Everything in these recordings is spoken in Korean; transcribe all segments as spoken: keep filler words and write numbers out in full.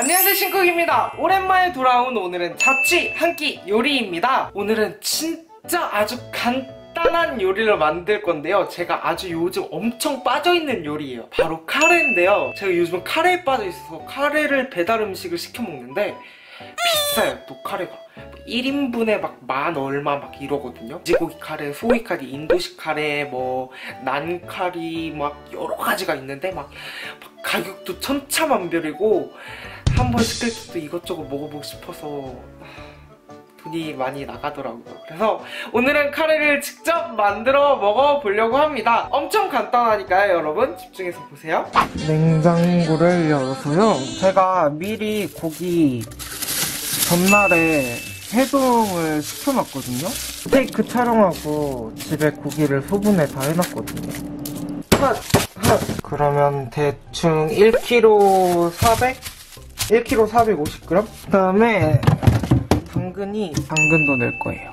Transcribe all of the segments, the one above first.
안녕하세요, 신쿡입니다. 오랜만에 돌아온 오늘은 자취 한 끼 요리입니다. 오늘은 진짜 아주 간단한 요리를 만들 건데요. 제가 아주 요즘 엄청 빠져있는 요리예요. 바로 카레인데요. 제가 요즘 카레에 빠져있어서 카레를 배달 음식을 시켜 먹는데 비싸요, 또 카레가. 일 인분에 막 만 얼마 막 이러거든요. 돼지고기 카레, 소고기 카레, 인도식 카레, 뭐 난카리 막 여러 가지가 있는데 막, 막 가격도 천차만별이고 한 번 시킬 때도 이것저것 먹어보고 싶어서 돈이 많이 나가더라고요. 그래서 오늘은 카레를 직접 만들어 먹어보려고 합니다. 엄청 간단하니까요, 여러분 집중해서 보세요. 냉장고를 열어서요, 제가 미리 고기 전날에 해동을 시켜놨거든요. 스테이크 촬영하고 집에 고기를 소분해 다 해놨거든요. 핫! 핫! 그러면 대충 일 킬로그램 사백? 일 킬로그램 사백오십 그램? 그 다음에 당근이, 당근도 넣을 거예요.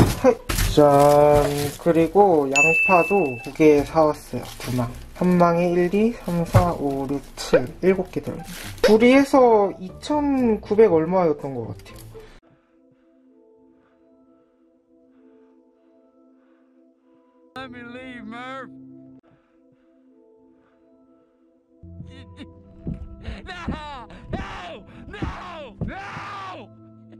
짠! 그리고 양파도 두 개 사왔어요. 두 망. 한 망에 일, 이, 삼, 사, 오, 육, 칠, 일곱 개 들어있네요. 둘이 해서 이천구백 얼마였던 것 같아요. Let me leave, Murph. No! No! No! No!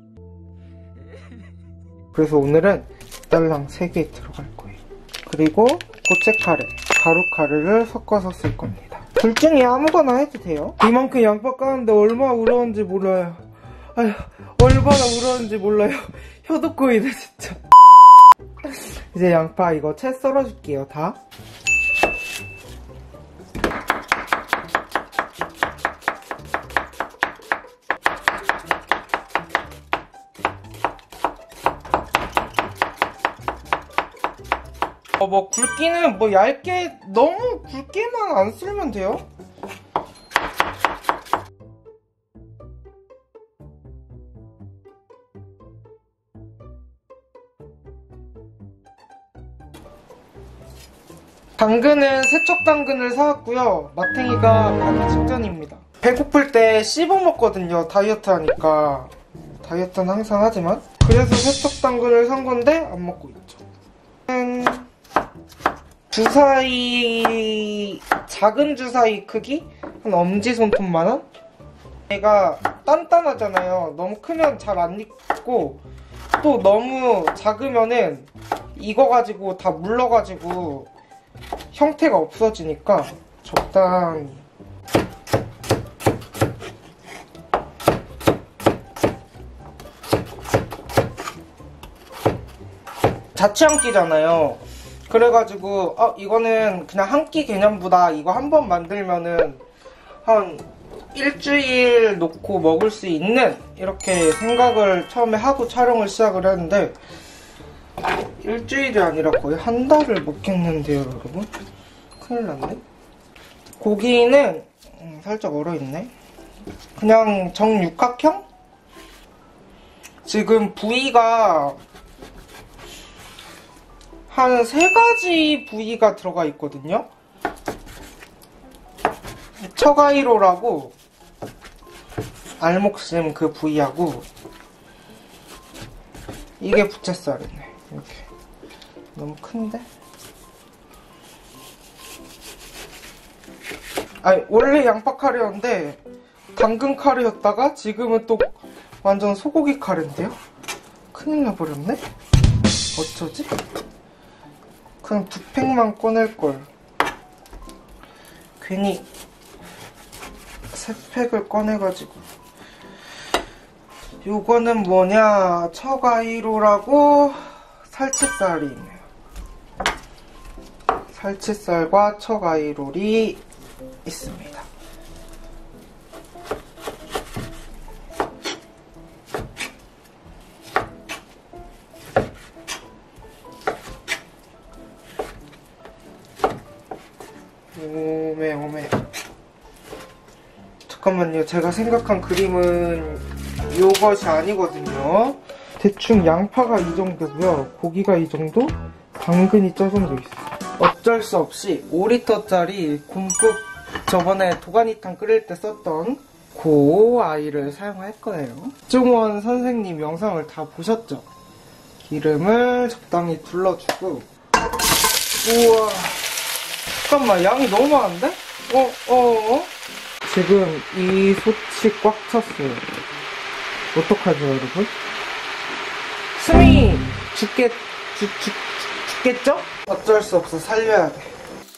그래서 오늘은 달랑 세 개 들어갈 거예요. 그리고 고체 카레, 가루 카레를 섞어서 쓸 겁니다. 둘 중에 아무거나 해도 돼요. 이만큼 양파 까는데 얼마나 우러운지 몰라요. 아휴, 얼마나 우러운지 몰라요. 혀도 꼬이네 진짜. 이제 양파 이거 채 썰어줄게요, 다. 어, 뭐 굵기는 뭐 얇게, 너무 굵게만 안 쓸면 돼요. 당근은 세척 당근을 사왔고요. 마탱이가 가기 직전입니다. 배고플 때 씹어 먹거든요, 다이어트 하니까. 다이어트는 항상 하지만. 그래서 세척 당근을 산 건데 안 먹고 있죠. 주사위, 작은 주사위 크기? 한 엄지손톱만한? 얘가 단단하잖아요. 너무 크면 잘 안 익고, 또 너무 작으면은 익어가지고 다 물러가지고 형태가 없어지니까 적당히. 자취 한 끼잖아요. 그래가지고 어 이거는 그냥 한 끼 개념보다 이거 한 번 만들면은 한 일주일 놓고 먹을 수 있는, 이렇게 생각을 처음에 하고 촬영을 시작을 했는데 일주일이 아니라 거의 한 달을 먹겠는데요, 여러분? 큰일 났네. 고기는 음, 살짝 얼어있네. 그냥 정육각형? 지금 부위가 한 세 가지 부위가 들어가 있거든요. 처가이로라고 알목심 그 부위하고, 이게 부채살이네. 이렇게. 너무 큰데? 아니, 원래 양파 카레였는데 당근 카레였다가 지금은 또 완전 소고기 카레인데요? 큰일 나버렸네? 어쩌지? 그냥 두 팩만 꺼낼걸. 괜히 세 팩을 꺼내가지고. 요거는 뭐냐, 처가이로라고 살치살이네요. 살치살과 처가이롤이 있습니다. 오메 오메. 잠깐만요, 제가 생각한 그림은 요것이 아니거든요. 대충 양파가 이 정도고요, 고기가 이 정도, 당근이 저 정도 있어요. 어쩔 수 없이 오 리터짜리 곰국, 저번에 도가니탕 끓일 때 썼던 넣고 아이를 사용할 거예요. 박종원 선생님 영상을 다 보셨죠? 기름을 적당히 둘러주고. 우와, 잠깐만, 양이 너무 많은데? 어, 어, 어? 지금 이 솥이 꽉 찼어요. 어떡하죠, 여러분? 숨이 죽겠, 죽, 죽, 죽겠죠? 어쩔 수 없어, 살려야 돼.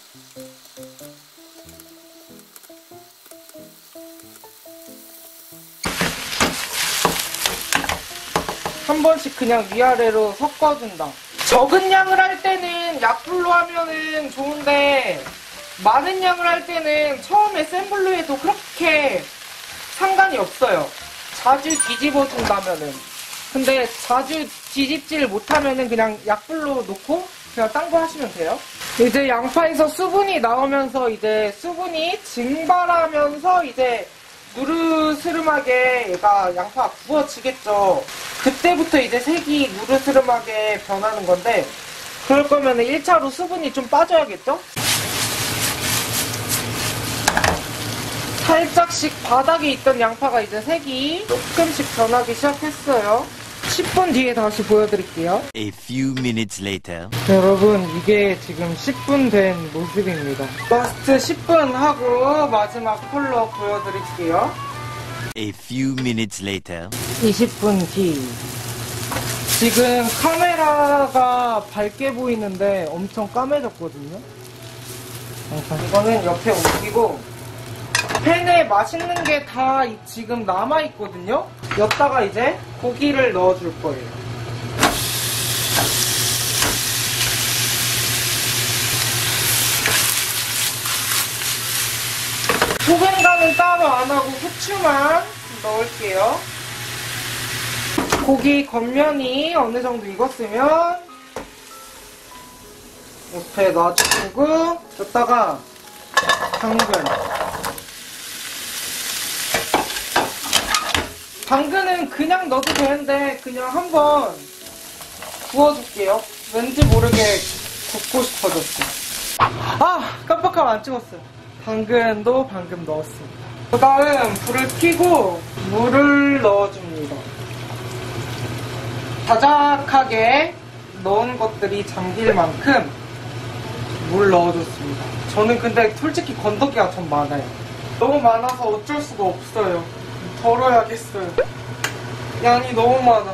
한 번씩 그냥 위아래로 섞어준다. 적은 양을 할 때는 약불로 하면은 좋은데, 많은 양을 할 때는 처음에 센 불로 해도 그렇게 상관이 없어요. 자주 뒤집어 준다면은. 근데 자주 뒤집질 못하면은 그냥 약불로 놓고 그냥 딴 거 하시면 돼요. 이제 양파에서 수분이 나오면서 이제 수분이 증발하면서 이제 누르스름하게 얘가 양파가 구워지겠죠. 그때부터 이제 색이 누르스름하게 변하는 건데, 그럴 거면은 일 차로 수분이 좀 빠져야겠죠? 살짝씩 바닥에 있던 양파가 이제 색이 조금씩 변하기 시작했어요. 십 분 뒤에 다시 보여드릴게요. A few minutes later. 여러분, 이게 지금 십 분 된 모습입니다. 라스트 십 분 하고 마지막 컬러 보여드릴게요. A few minutes later. 이십 분 뒤. 지금 카메라가 밝게 보이는데 엄청 까매졌거든요. 이거는 옆에 옮기고, 팬에 맛있는 게 다 지금 남아있거든요. 여기다가 이제 고기를 넣어줄 거예요. 소금간은 따로 안 하고 후추만 넣을게요. 고기 겉면이 어느 정도 익었으면 옆에 놔주고, 여기다가 당근. 당근은 그냥 넣어도 되는데 그냥 한번 구워줄게요. 왠지 모르게 굽고 싶어졌어. 아! 깜빡하고 안 찍었어요. 당근도 방금 넣었습니다. 그 다음 불을 켜고 물을 넣어줍니다. 자작하게 넣은 것들이 잠길 만큼 물 넣어줬습니다. 저는 근데 솔직히 건더기가 좀 많아요. 너무 많아서 어쩔 수가 없어요. 덜어야겠어요. 양이 너무 많아.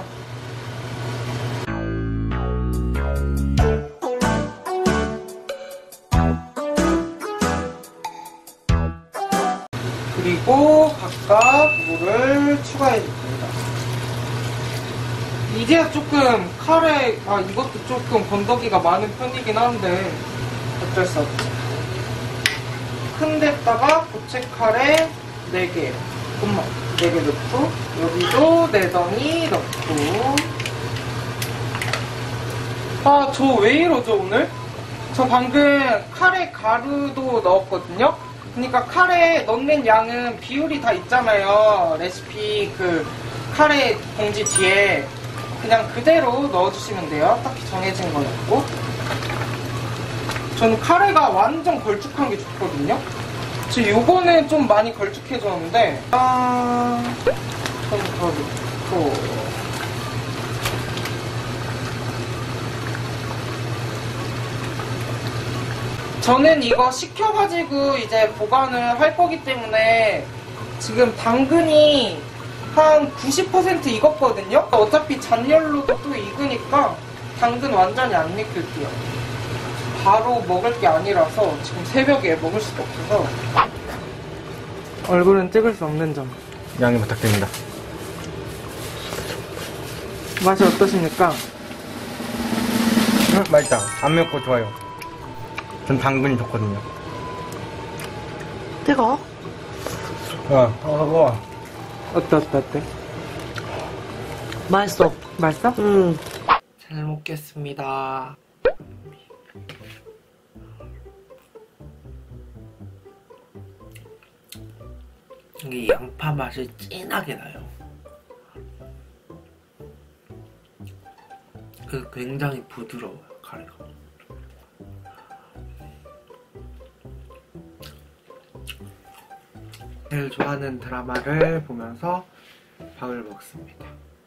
그리고 각각 물을 추가해줍니다. 이제야 조금 카레, 아 이것도 조금 건더기가 많은 편이긴 한데 어쩔 수 없죠. 큰 데다가 고체 카레 네 개. 엄마 네 개 넣고, 여기도 네 덩이 넣고. 아, 저 왜 이러죠 오늘? 저 방금 카레 가루도 넣었거든요? 그러니까 카레 넣는 양은 비율이 다 있잖아요. 레시피 그 카레 봉지 뒤에 그냥 그대로 넣어주시면 돼요. 딱히 정해진 건 없고. 저는 카레가 완전 걸쭉한 게 좋거든요. 지금 요거는 좀 많이 걸쭉해졌는데, 아, 좀 더 넣고. 저는 이거 식혀가지고 이제 보관을 할 거기 때문에 지금 당근이 한 구십 퍼센트 익었거든요? 어차피 잔열로도 또 익으니까 당근 완전히 안 익힐게요. 바로 먹을 게 아니라서 지금 새벽에 먹을 수가 없어서. 얼굴은 찍을 수 없는 점. 양해 부탁드립니다. 맛이 어떠십니까? 음, 맛있다. 안 맵고 좋아요. 전 당근이 좋거든요. 뜨거워? 어, 어, 어때 어때 어때? 맛있어. 맛있어? 음. 잘 먹겠습니다. 이게 양파 맛이 진하게 나요. 그 굉장히 부드러워요, 카레가. 제일 좋아하는 드라마를 보면서 밥을 먹습니다.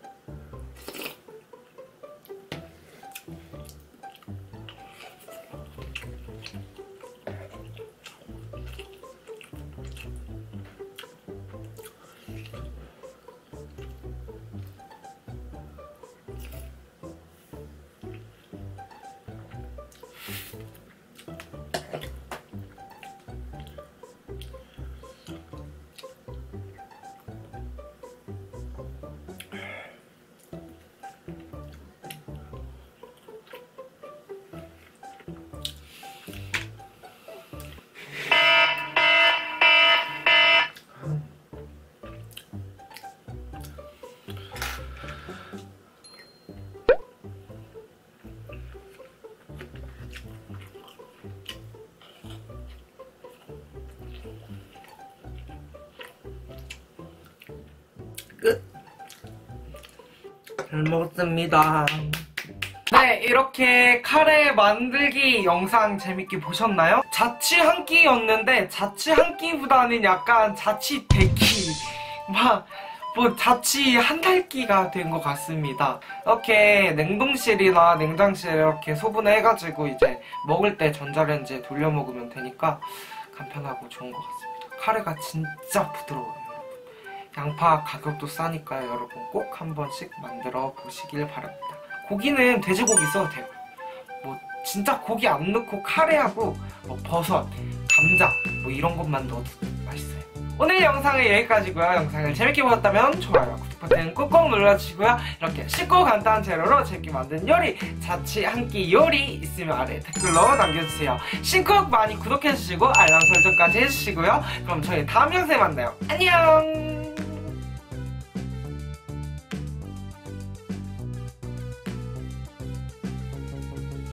끝. 잘 먹었습니다. 네, 이렇게 카레 만들기 영상 재밌게 보셨나요? 자취 한 끼였는데 자취 한 끼보다는 약간 자취 대끼 막 뭐 자취 한 달 끼가 된 것 같습니다. 이렇게 냉동실이나 냉장실에 이렇게 소분해가지고 이제 먹을 때 전자레인지에 돌려 먹으면 되니까 간편하고 좋은 것 같습니다. 카레가 진짜 부드러워요, 여러분. 양파 가격도 싸니까요, 여러분 꼭 한 번씩 만들어 보시길 바랍니다. 고기는 돼지고기 써도 되고, 뭐 진짜 고기 안 넣고 카레하고 뭐 버섯, 감자 뭐 이런 것만 넣어도 맛있어요. 오늘 영상은 여기까지고요. 영상을 재밌게 보셨다면 좋아요, 구독 버튼 꾹꾹 눌러주시고요. 이렇게 쉽고 간단한 재료로 재밌게 만든 요리, 자취 한 끼 요리 있으면 아래 댓글로 남겨주세요. 신쿡 많이 구독해주시고 알람 설정까지 해주시고요. 그럼 저희 다음 영상에 만나요. 안녕.